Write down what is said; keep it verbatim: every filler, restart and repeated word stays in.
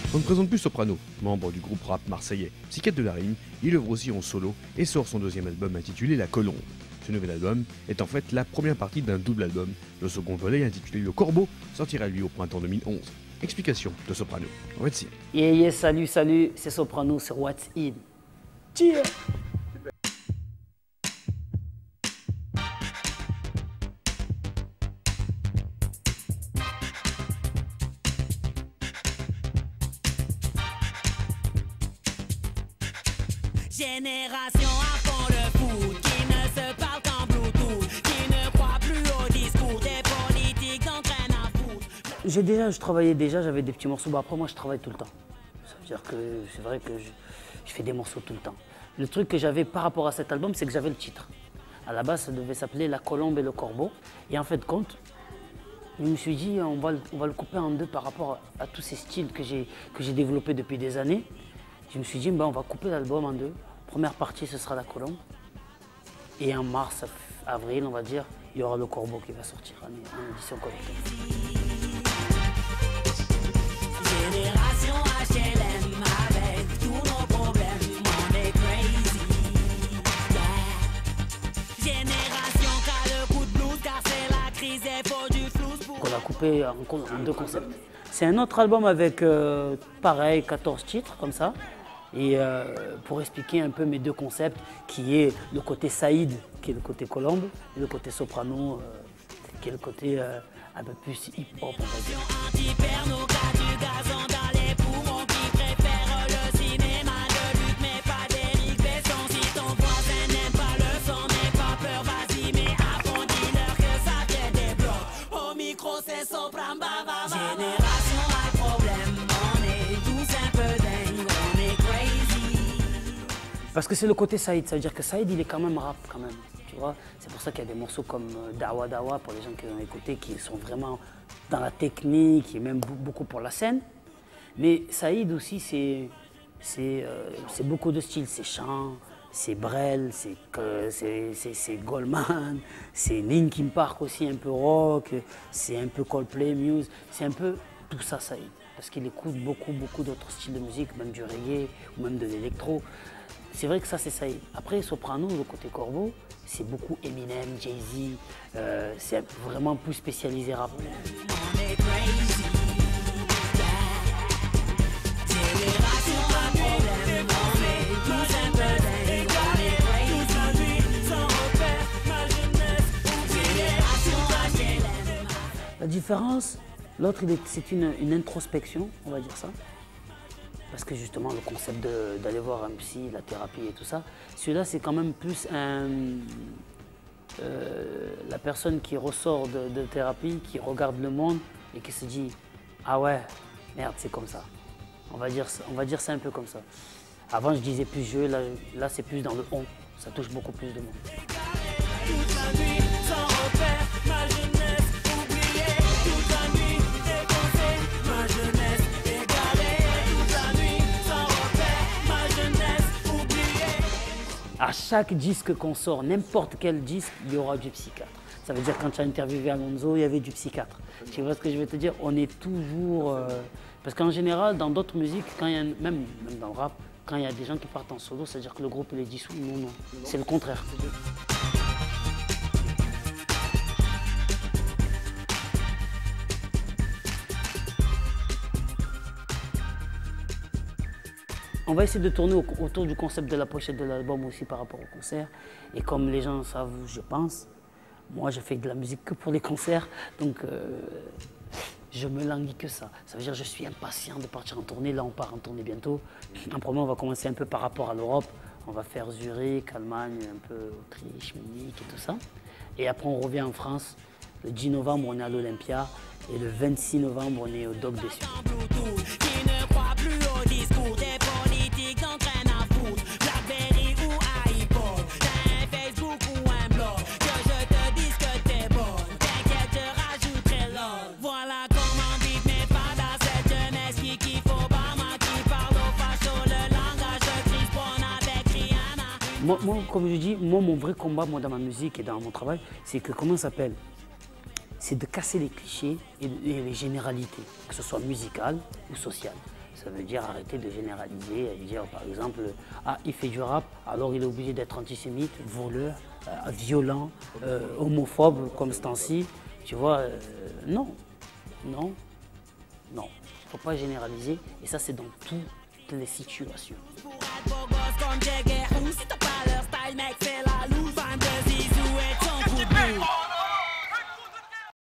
On ne présente plus Soprano, membre du groupe rap marseillais. Psychiatre de la rime, il œuvre aussi en solo et sort son deuxième album intitulé La Colombe. Ce nouvel album est en fait la première partie d'un double album. Le second volet, intitulé Le Corbeau, sortira lui au printemps deux mille onze. Explication de Soprano. What's in. Yeah, yeah, salut, salut, c'est Soprano sur What's in. Cheers. Génération à fond le foot, qui ne se parle qu'en Bluetooth, qui ne croit plus au discours des politiques d'entraîne à foot. J'ai déjà, je travaillais déjà, j'avais des petits morceaux. Bah après, moi, je travaille tout le temps. Ça veut dire que c'est vrai que je, je fais des morceaux tout le temps. Le truc que j'avais par rapport à cet album, c'est que j'avais le titre. À la base, ça devait s'appeler La Colombe et le Corbeau. Et en fait, de compte, je me suis dit, on va, on va le couper en deux par rapport à, à tous ces styles que j'ai que j'ai développés depuis des années. Je me suis dit, bah, on va couper l'album en deux. Première partie, ce sera La Colombe. Et en mars, avril, on va dire, il y aura Le Corbeau qui va sortir en, en édition collective. Génération H L M avec tous nos problèmes, on est crazy. Yeah. Génération qui a le coup de blues car c'est la crise et faut du flouze pour... On l'a coupé en, en deux concepts. C'est un autre album avec, euh, pareil, quatorze titres comme ça. Et euh, pour expliquer un peu mes deux concepts, qui est le côté Saïd, qui est le côté Colombe, et le côté Soprano, euh, qui est le côté euh, un peu plus hip-hop, on va dire. Parce que c'est le côté Saïd, ça veut dire que Saïd il est quand même rap quand même, tu vois. C'est pour ça qu'il y a des morceaux comme Dawa Dawa, pour les gens qui ont écouté, qui sont vraiment dans la technique et même beaucoup pour la scène. Mais Saïd aussi c'est euh, beaucoup de styles, c'est chant, c'est Brel, c'est Goldman, c'est Linkin Park aussi un peu rock, c'est un peu Coldplay, Muse, c'est un peu tout ça Saïd. Parce qu'il écoute beaucoup, beaucoup d'autres styles de musique, même du reggae ou même de l'électro. C'est vrai que ça, c'est Saïd. Après, Soprano, le côté Corbeau, c'est beaucoup Eminem, Jay-Z. Euh, c'est vraiment plus spécialisé rap. La différence, l'autre, c'est une, une introspection, on va dire ça. Parce que justement, le concept d'aller voir un psy, la thérapie et tout ça, celui-là, c'est quand même plus un, euh, la personne qui ressort de, de thérapie, qui regarde le monde et qui se dit « Ah ouais, merde, c'est comme ça ». On va dire, on va dire c'est un peu comme ça. Avant, je disais plus je, là, là c'est plus dans le « on ». Ça touche beaucoup plus de monde. À chaque disque qu'on sort, n'importe quel disque, il y aura du psychiatre. Ça veut dire quand tu as interviewé Alonso, il y avait du psychiatre. Tu vois ce que je veux te dire? On est toujours... Euh... Parce qu'en général, dans d'autres musiques, quand il y a, même, même dans le rap, quand il y a des gens qui partent en solo, c'est-à-dire que le groupe il est dissous. Non, non, c'est le contraire. On va essayer de tourner autour du concept de la pochette de l'album aussi par rapport au concert. Et comme les gens savent, je pense, moi je fais de la musique que pour les concerts, donc euh, je me languis que ça. Ça veut dire que je suis impatient de partir en tournée. Là on part en tournée bientôt. En premier on va commencer un peu par rapport à l'Europe. On va faire Zurich, Allemagne, un peu Autriche, Munich et tout ça. Et après on revient en France. Le dix novembre on est à l'Olympia et le vingt-six novembre on est au Doc des Suds. Moi, moi, comme je dis, moi, mon vrai combat moi, dans ma musique et dans mon travail, c'est que, comment ça s'appelle? C'est de casser les clichés et, et les généralités, que ce soit musical ou social. Ça veut dire arrêter de généraliser et dire par exemple, ah il fait du rap, alors il est obligé d'être antisémite, voleur, euh, violent, euh, homophobe comme ce temps-ci. Tu vois, euh, non, non, non. Il ne faut pas généraliser et ça c'est dans toutes les situations. Pour être beau gosse comme